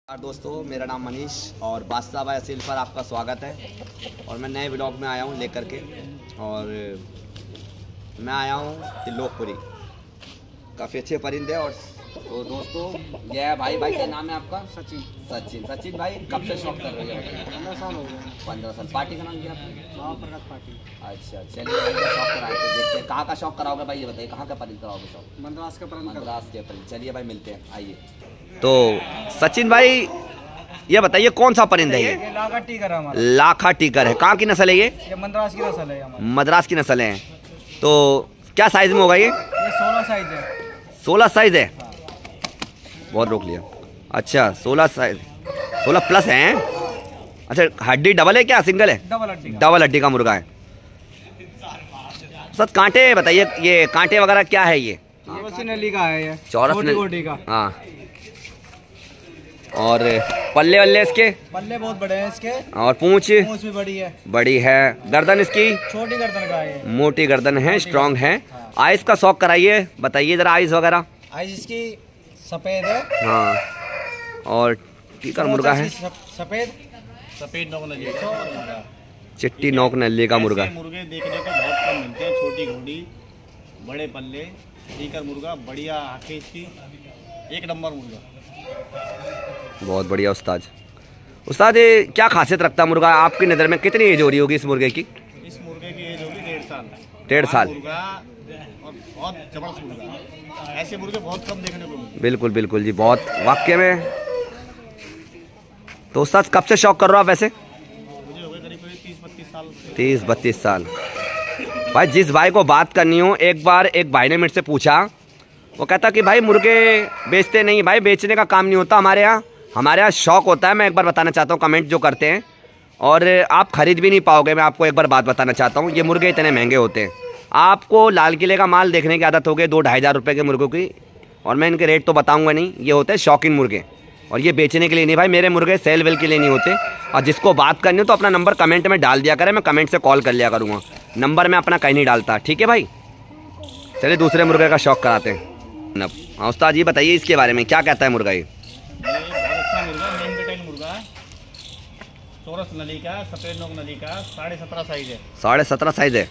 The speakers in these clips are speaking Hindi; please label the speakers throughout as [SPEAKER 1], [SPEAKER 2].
[SPEAKER 1] दोस्तों, मेरा नाम मनीष और बादशाह भाई असील पर आपका स्वागत है। और मैं नए ब्लॉग में आया हूँ लेकर के। और मैं आया हूँ त्रिलोकपुरी, काफ़ी अच्छे परिंदे। और तो दोस्तों, यह भाई क्या नाम है आपका? सचिन भाई, कब से शौक कर रहे हो?
[SPEAKER 2] 15 साल हो गए।
[SPEAKER 1] 15 साल। पार्टी का नाम क्या है?
[SPEAKER 2] प्रकाश पार्टी।
[SPEAKER 1] अच्छा, चलिए शौक कराए तो देखते हैं कहाँ का शौक कराओगे भाई, ये बताइए कहाँ का परिंद कराओगे शौक?
[SPEAKER 2] मद्रास के परिंद।
[SPEAKER 1] चलिए भाई, मिलते हैं, आइए। तो सचिन भाई, ये बताइए कौन सा परिंद है ये?
[SPEAKER 2] लाखा टीकर है हमारा।
[SPEAKER 1] लाखा टीकर है। कहाँ की नस्ल है ये?
[SPEAKER 2] मद्रास की नस्ल है हमारी।
[SPEAKER 1] मद्रास की नस्ल है। तो क्या साइज में होगा ये?
[SPEAKER 2] 16 साइज है।
[SPEAKER 1] 16 साइज है।
[SPEAKER 2] हाँ।
[SPEAKER 1] बहुत रोक लिया। अच्छा, 16 साइज, 16 प्लस है। अच्छा, हड्डी डबल है क्या सिंगल है? डबल हड्डी का मुर्गा है। सर कांटे बताइए, ये कांटे वगैरह क्या है ये?
[SPEAKER 2] चौरस नली का है ये।
[SPEAKER 1] चौरस
[SPEAKER 2] नली का।
[SPEAKER 1] हाँ। और पल्ले वल्ले इसके?
[SPEAKER 2] पल्ले बहुत बड़े हैं इसके।
[SPEAKER 1] और पूंछ
[SPEAKER 2] भी बड़ी है।
[SPEAKER 1] गर्दन इसकी?
[SPEAKER 2] छोटी गर्दन का है।
[SPEAKER 1] मोटी गर्दन है, स्ट्रॉन्ग है।
[SPEAKER 2] हाँ।
[SPEAKER 1] आइस का शौक कराइए, बताइए जरा आइस वगैरह।
[SPEAKER 2] आइस इसकी सफेद है।
[SPEAKER 1] हाँ। और टीकर मुर्गा है
[SPEAKER 2] सफेद नोक नली।
[SPEAKER 1] चिट्टी नोक नली का मुर्गा।
[SPEAKER 3] मुर्गे देखने को बहुत कम मिलते हैं। छोटी घोड़ी, बड़े पल्ले, टीकर मुर्गा, बढ़िया आंखें इसकी, एक नंबर मुर्गा।
[SPEAKER 1] बहुत बढ़िया उस्ताद ये क्या खासियत रखता है मुर्गा आपकी नज़र में? कितनी एज हो रही होगी इस मुर्गे की?
[SPEAKER 3] इस मुर्गे की एज होगी 1.5 साल।
[SPEAKER 1] 1.5 साल।
[SPEAKER 3] मुर्गा और बहुत जबरदस्त मुर्गा। ऐसे मुर्गे बहुत कम देखने को मिलते।
[SPEAKER 1] बिल्कुल जी, बहुत वाकई में। तो उस्ताद कब से शौक कर रहे हो आप वैसे?
[SPEAKER 3] मुझे हो गए करीब 30-32 साल।
[SPEAKER 1] 30-32 साल। भाई जिस भाई को बात करनी हो, एक बार एक भाई ने मेरे से पूछा, वो कहता कि भाई मुर्गे बेचते नहीं। भाई बेचने का काम नहीं होता हमारे यहाँ शौक होता है। मैं एक बार बताना चाहता हूँ, कमेंट जो करते हैं और आप खरीद भी नहीं पाओगे। मैं आपको एक बार बात बताना चाहता हूँ, ये मुर्गे इतने महंगे होते हैं। आपको लाल किले का माल देखने की आदत हो गई 2-2.5 हज़ार रुपये के मुर्गों की, और मैं इनके रेट तो बताऊँगा नहीं। ये होते हैं शौकीन मुर्गे, और ये बेचने के लिए नहीं। भाई मेरे मुर्गे सेल वेल के लिए नहीं होते। और जिसको बात करनी हो तो अपना नंबर कमेंट में डाल दिया करें, मैं कमेंट से कॉल कर लिया करूँगा। नंबर मैं अपना कहीं नहीं डालता, ठीक है भाई। चलिए दूसरे मुर्गे का शौक कराते हैं। हाँ उस्ताद, ये बताइए इसके बारे में क्या कहता है मुर्गा ये?
[SPEAKER 3] बहुत अच्छा मुर्गा, मेन बेटेन मुर्गा, चौरस नली का, सफेद नोक नली का, 17.5 साइज है।
[SPEAKER 1] 17.5 साइज है।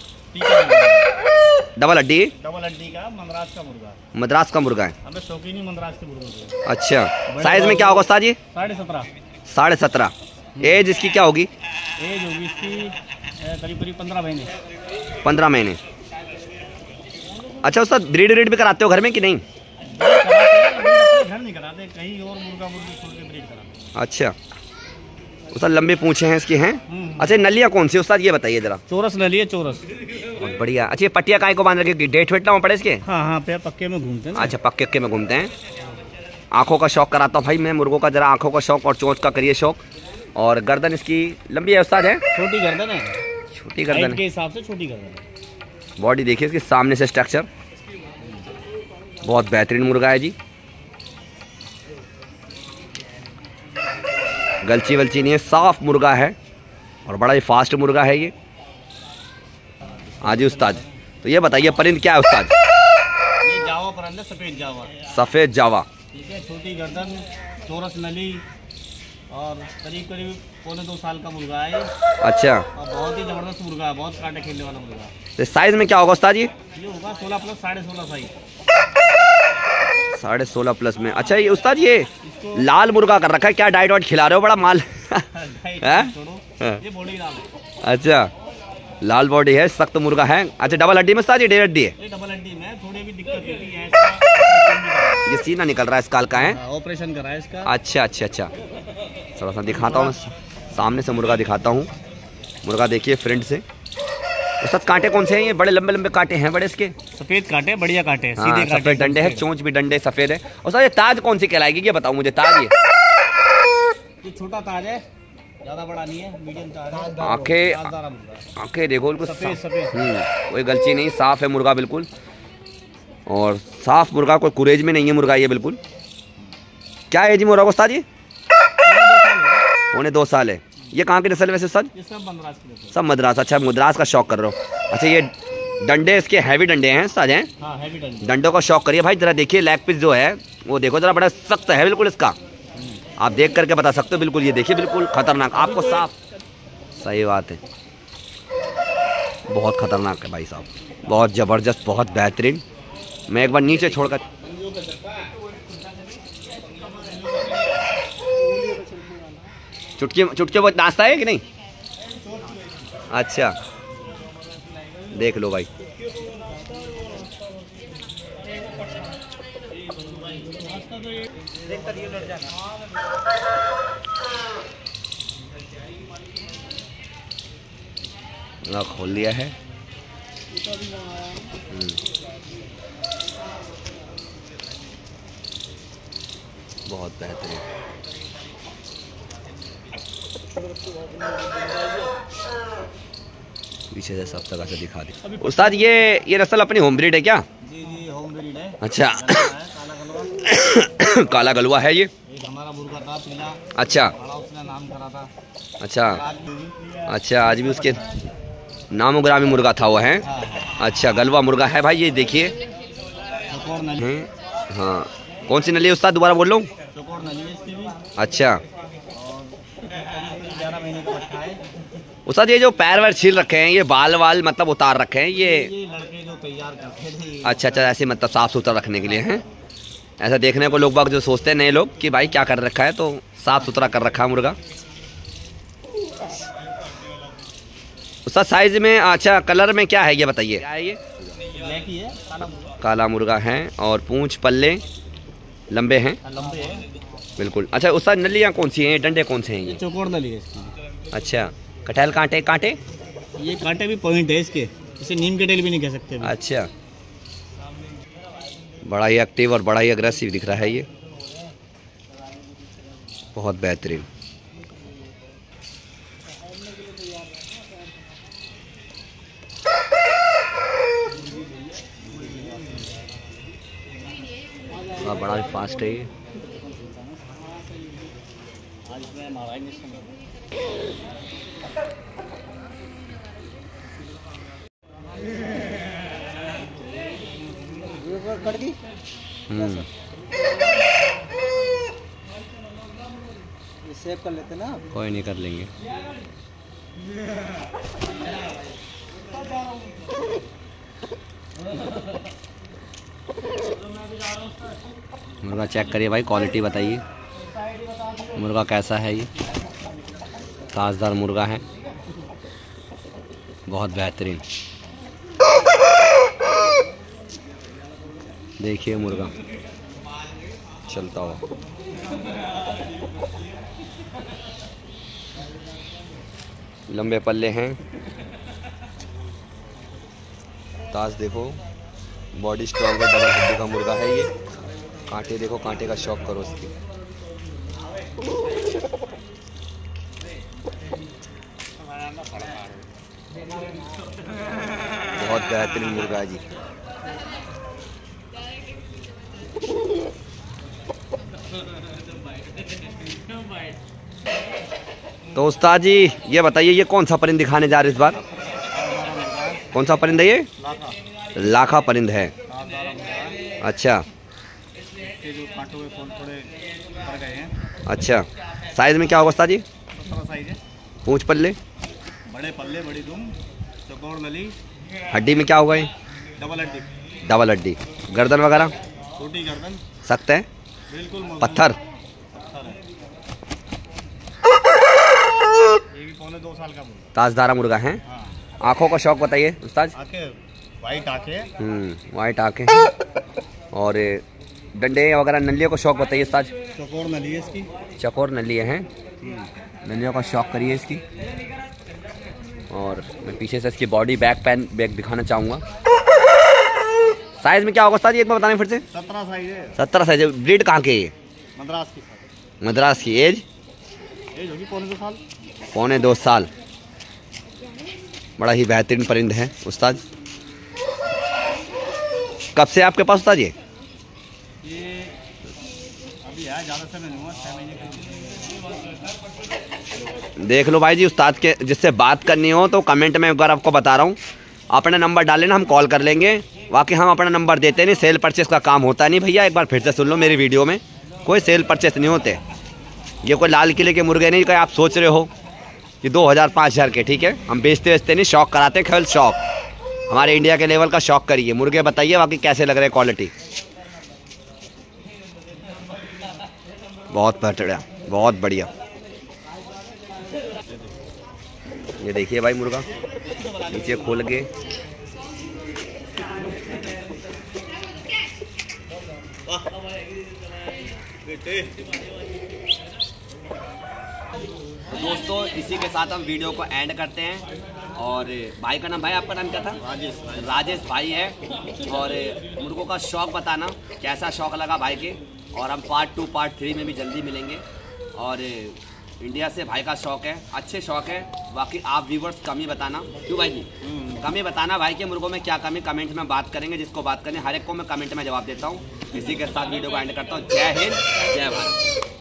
[SPEAKER 3] टीकर
[SPEAKER 1] डबल हड्डी
[SPEAKER 3] का मद्रास का मुर्गा।
[SPEAKER 1] मद्रास का मुर्गा है।
[SPEAKER 3] हमें शौकीन ही मद्रास के मुर्गों के।
[SPEAKER 1] अच्छा, साइज में क्या होगा उस्ताद जी?
[SPEAKER 3] 17.5।
[SPEAKER 1] 17.5। एज इसकी क्या होगी?
[SPEAKER 3] एज होगी इसकी करीब 15 महीने।
[SPEAKER 1] 15 महीने। अच्छा उस्ताद, ब्रीड भी कराते हो घर में कि नहीं?
[SPEAKER 3] घर नहीं कराते, कहीं और मुर्गा मुर्गी छोड़ के ब्रीड कराते।
[SPEAKER 1] अच्छा उस्ताद, लंबे पूंछे हैं इसकी हैं। अच्छा, नलियाँ कौन सी उस्ताद ये बताइए जरा?
[SPEAKER 3] चौरस नली है, चौरस।
[SPEAKER 1] बहुत बढ़िया। अच्छा, ये पट्टियाँ काय को बांध रखी? डेट वेट ना पड़े इसके?
[SPEAKER 3] हाँ, पैर पक्के में घूमते हैं।
[SPEAKER 1] अच्छा, पक्के में घूमते हैं। आँखों का शौक कराता हूँ भाई मैं मुर्गों का, जरा आँखों का शौक और चोंच का करिए शौक। और गर्दन इसकी लंबी है उस्ताद? है
[SPEAKER 3] छोटी गर्दन है।
[SPEAKER 1] छोटी गर्दन
[SPEAKER 3] के हिसाब से छोटी गर्दन है।
[SPEAKER 1] बॉडी देखिए इसके सामने से स्ट्रक्चर, बहुत बेहतरीन मुर्गा है जी। गलची वलची नहीं है, साफ मुर्गा है और बड़ा ही फास्ट मुर्गा है ये। हाँ जी उस्ताद, तो ये बताइए परिंद क्या है उस्ताद?
[SPEAKER 3] ये जावा परिंद है, सफेद जावा।
[SPEAKER 1] सफेद जावा,
[SPEAKER 3] ठीक है। छोटी गर्दन, चौरस नली, और करीब 1.25 साल का मुर्गा है।
[SPEAKER 1] अच्छा,
[SPEAKER 3] और बहुत ही जबरदस्त मुर्गा है, बहुत कांटे खेलने वाला मुर्गा।
[SPEAKER 1] तो साइज में क्या होगा उस्ताद
[SPEAKER 3] ये होगा 16 प्लस 16.5 साइज।
[SPEAKER 1] 16.5 प्लस में। अच्छा ये उस्ताद, ये लाल मुर्गा कर रखा है, क्या डाइट वाइट खिला रहे हो? बड़ा माल
[SPEAKER 3] छोड़ो, ये बॉडी लाल है।
[SPEAKER 1] अच्छा, लाल बॉडी है, सख्त मुर्गा है। अच्छा, डबल हड्डी में उस्ताद? ये 1.5 हड्डी है।
[SPEAKER 3] ये डबल हड्डी में थोड़ी भी दिक्कत होती है।
[SPEAKER 1] ये सीना निकल रहा है इसका, का है
[SPEAKER 3] ऑपरेशन करा है इसका।
[SPEAKER 1] अच्छा, थोड़ा सा दिखाता हूँ, सामने से मुर्गा दिखाता हूँ। मुर्गा देखिए फ्रंट से। उस्ताद कांटे कौन से हैं ये? बड़े लंबे लंबे कांटे हैं बड़े इसके।
[SPEAKER 3] सफेद कांटे, बढ़िया कांटे,
[SPEAKER 1] हाँ,
[SPEAKER 3] सीधे कांटे,
[SPEAKER 1] सफेद डंडे हैं, चोंच भी डंडे सफेद है। उस्ताद ये ताज कौन सी कहलाएगी ये बताओ मुझे? ताज
[SPEAKER 3] ये छोटा ताज है, ज्यादा बड़ा नहीं है, मीडियम ताज है।
[SPEAKER 1] आंखें देखो बिल्कुल
[SPEAKER 3] सफेद।
[SPEAKER 1] कोई गलती नहीं, साफ है मुर्गा बिल्कुल। और साफ मुर्गा, कोई कुरेज में नहीं है मुर्गा ये बिल्कुल। क्या एज मुर्गा उस्ताद जी? 2.25 साल है। ये कहाँ की नस्ल है वैसे उस्ताद?
[SPEAKER 3] ये सब मद्रास की नस्ल।
[SPEAKER 1] सब मद्रास। अच्छा, मद्रास का शौक कर रहे हो। अच्छा, ये डंडे इसके हैवी डंडे हैं उस्ताद हैं?
[SPEAKER 3] हाँ, हैवी डंडे।
[SPEAKER 1] डंडों का शौक करिए भाई। जरा देखिए लेग पीस जो है वो देखो जरा, बड़ा सख्त है बिल्कुल इसका। आप देख करके बता सकते हो। बिल्कुल ये देखिए, बिल्कुल खतरनाक, आपको साफ, सही बात है, बहुत खतरनाक है भाई साहब, बहुत ज़बरदस्त, बहुत बेहतरीन। मैं एक बार नीचे छोड़कर, चुटकी वो नाश्ता है कि नहीं? अच्छा, देख लो भाई। खोल लिया है। बहुत बेहतरीन। पीछे से सब तरह से दिखा दे। उस्ताद ये नस्ल अपनी होम ब्रीड है क्या?
[SPEAKER 3] जी जी, होम ब्रीड है।
[SPEAKER 1] अच्छा।
[SPEAKER 3] काला गलवा
[SPEAKER 1] काला गलवा है ये?
[SPEAKER 3] एक हमारा मुर्गा था पीला।
[SPEAKER 1] अच्छा,
[SPEAKER 3] बड़ा उसने नाम करा था।
[SPEAKER 1] अच्छा,
[SPEAKER 3] आज भी।
[SPEAKER 1] अच्छा, आज भी उसके नामो ग्रामी मुर्गा था वो है। अच्छा, गलवा मुर्गा है भाई, ये देखिए।
[SPEAKER 3] चकोर नली।
[SPEAKER 1] हाँ, कौन सी नली है उस्ताद, दोबारा बोल लो।
[SPEAKER 3] चकोर नली है इसकी भी।
[SPEAKER 1] अच्छा,
[SPEAKER 3] और 11 महीने का बच्चा है।
[SPEAKER 1] उस्ताद ये जो पैर वैर छील रखे हैं, ये बाल वाल मतलब उतार रखे हैं, ये
[SPEAKER 3] लड़के जो तैयार करते थे।
[SPEAKER 1] अच्छा अच्छा, ऐसे मतलब साफ सुथरा रखने के लिए हैं। ऐसा देखने को लोग बाग जो सोचते हैं नए लोग कि भाई क्या कर रखा है, तो साफ सुथरा कर रखा है मुर्गा। उसका साइज में, अच्छा कलर में क्या है ये बताइए? क्या है ये?
[SPEAKER 3] ब्लैक ही है,
[SPEAKER 1] काला मुर्गा है और पूंछ पल्ले लंबे हैं।
[SPEAKER 3] लंबे है
[SPEAKER 1] बिल्कुल। अच्छा उसका नलियाँ कौन सी हैं, डंडे कौन से हैं
[SPEAKER 3] ये?
[SPEAKER 1] ये?
[SPEAKER 3] चकोर नली है इसकी।
[SPEAKER 1] अच्छा, कटहल कांटे कांटे?
[SPEAKER 3] ये कांटे भी पॉइंट है इसके, इसे नीम के टेल भी नहीं कह सकते भी।
[SPEAKER 1] अच्छा, बड़ा ही एक्टिव और बड़ा ही अग्रेसिव दिख रहा है ये, बहुत बेहतरीन। बड़ा ही फास्ट है ये।
[SPEAKER 2] सेव कर लेते ना,
[SPEAKER 1] कोई नहीं, कर लेंगे। मुर्गा चेक करिए भाई, क्वालिटी बताइए मुर्गा कैसा है। ये ताजदार मुर्गा है, बहुत बेहतरीन। देखिए मुर्गा चलता हुआ, लंबे पल्ले हैं, ताज देखो, बॉडी स्ट्रॉन्ग है, डबल हड्डी का मुर्गा है ये। कांटे देखो, कांटे का शौक करो उसकी। बहुत बेहतरीन मुर्गा है जी। तो उस्ताद जी ये बताइए, ये कौन सा परिंद दिखाने जा रहे इस बार? कौन सा परिंद है ये? लाखा परिंद है। अच्छा, अच्छा, साइज में क्या होगा उस्ताद जी? पूंछ पल्ले?
[SPEAKER 3] बड़े पल्ले, बड़ी दुम, चकोर नली।
[SPEAKER 1] हड्डी में क्या होगा ये?
[SPEAKER 3] डबल हड्डी।
[SPEAKER 1] डबल हड्डी। गर्दन वगैरह?
[SPEAKER 3] छोटी गर्दन।
[SPEAKER 1] सख्त है?
[SPEAKER 3] बिल्कुल
[SPEAKER 1] पत्थर?
[SPEAKER 3] ये भी पौने 2 साल का मुर्गा।
[SPEAKER 1] ताजदारा मुर्गा है। आँखों का शौक बताइए उस्ताद।
[SPEAKER 3] आंखें वाइट आंखें।
[SPEAKER 1] वाइट आँखें। और डंडे वगैरह नलियों का शौक बताइए उस्ताद।
[SPEAKER 3] चकोर नली है इसकी।
[SPEAKER 1] चकोर नली है, नलियों का शौक करिए इसकी। और मैं पीछे से इसकी बॉडी बैक दिखाना चाहूँगा। साइज में क्या होगा उस्ताद, एक बार बताने फिर से।
[SPEAKER 3] 17 साइज है।
[SPEAKER 1] 17 साइज। ब्रीड कहाँ के है?
[SPEAKER 3] मद्रास की।
[SPEAKER 1] मद्रास की। एज
[SPEAKER 3] होगी पौने 2 साल।
[SPEAKER 1] पौने 2 साल। बड़ा ही बेहतरीन परिंद है उस्ताद। कब से आपके पास उस्ताद ये?
[SPEAKER 3] अभी है, ज़्यादा समय नहीं हुआ, 6 महीने का।
[SPEAKER 1] देख लो भाई जी, उस्ताद के जिससे बात करनी हो तो कमेंट में एक बार आपको बता रहा हूँ, अपना नंबर डाल लेना, हम कॉल कर लेंगे। बाकी हम अपना नंबर देते नहीं, सेल परचेस का काम होता नहीं भैया। एक बार फिर से सुन लो मेरी वीडियो में, कोई सेल परचेस नहीं होते। ये कोई लाल किले के मुर्गे नहीं, कहीं आप सोच रहे हो कि 2000-5000 के। ठीक है, हम बेचते नहीं, शौक कराते, केवल शौक। हमारे इंडिया के लेवल का शौक करिए। मुर्गे बताइए बाकी कैसे लग रहे हैं, क्वालिटी बहुत बढ़िया, बहुत बढ़िया। ये देखिए भाई मुर्गा नीचे खोल के, तो दोस्तों इसी के साथ हम वीडियो को एंड करते हैं। और भाई का नाम, भाई आपका नाम क्या था? राजेश भाई है। और मुर्गों का शौक बताना कैसा शौक लगा भाई के। और हम पार्ट 2 पार्ट 3 में भी जल्दी मिलेंगे। और इंडिया से भाई का शौक है, अच्छे शौक है। बाकी आप व्यूवर्स कमी बताना, क्यों भाई जी? कमी बताना भाई के मुर्गों में क्या कमी, कमेंट में बात करेंगे। जिसको बात करनी हर एक को मैं कमेंट में जवाब देता हूँ। इसी के साथ वीडियो को एंड करता हूँ। जय हिंद, जय भारत।